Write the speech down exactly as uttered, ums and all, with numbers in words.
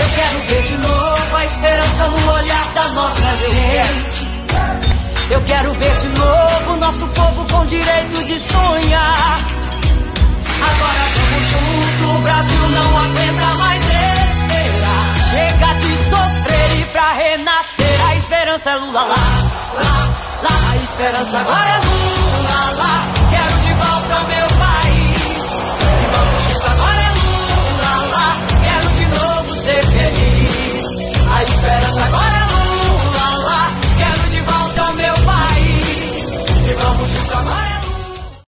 Eu quero ver de novo a esperança no olhar da nossa gente. Eu quero ver de novo nosso povo com direito de sonhar. Agora vamos junto, o Brasil não aguenta mais esperar. Chega de sofrer e pra renascer a esperança é Lula lá, lá, lá. A esperança agora é Lula.